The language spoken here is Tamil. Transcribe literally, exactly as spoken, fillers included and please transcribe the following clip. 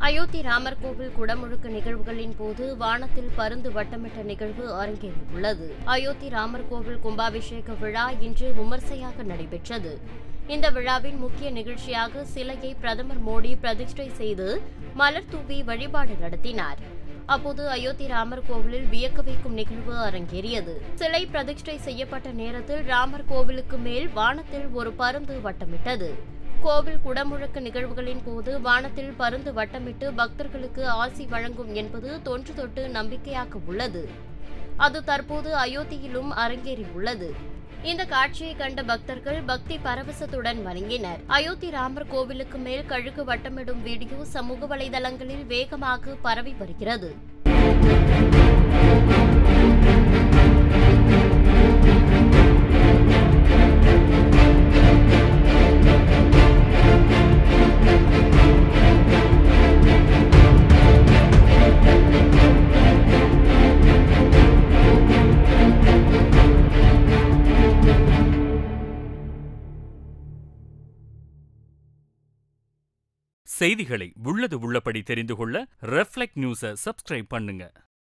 அயோத்தி ராமர் கோவில் குடமுழுக்கு நிகழ்வுகளின் போது வானத்தில் பருந்து வட்டமிட்ட நிகழ்வு அரங்கேறியுள்ளது. அயோத்தி ராமர் கோவில் கும்பாபிஷேக விழா இன்று விமர்சையாக நடைபெற்றது. இந்த விழாவின் முக்கிய நிகழ்ச்சியாக சிலையை பிரதமர் மோடி பிரதிஷ்டை செய்து மலர் தூவி வழிபாடு நடத்தினார். அப்போது அயோத்தி ராமர் கோவிலில் வியக்க வைக்கும் நிகழ்வு அரங்கேறியது. சிலை பிரதிஷ்டை செய்யப்பட்ட நேரத்தில் ராமர் கோவிலுக்கு மேல் வானத்தில் ஒரு பருந்து வட்டமிட்டது. கோவில் குடமுழுக்கு நிகழ்வுகளின் போது வானத்தில் பருந்து வட்டமிட்டு பக்தர்களுக்கு ஆசி வழங்கும் என்பது தொன்று தொட்டு நம்பிக்கையாக உள்ளது. அது தற்போது அயோத்தியிலும் அரங்கேறியுள்ளது. இந்த காட்சியை கண்ட பக்தர்கள் பக்தி பரவசத்துடன் வணங்கினர். அயோத்தி ராமர் கோவிலுக்கு மேல் கழுகு வட்டமிடும் வீடியோ சமூக வலைதளங்களில் வேகமாக பரவி வருகிறது. செய்திகளை உள்ளது உள்ளபடி தெரிந்து கொள்ள ரெஃப்ளெக்ட் நியூஸை சப்ஸ்கிரைப் பண்ணுங்க.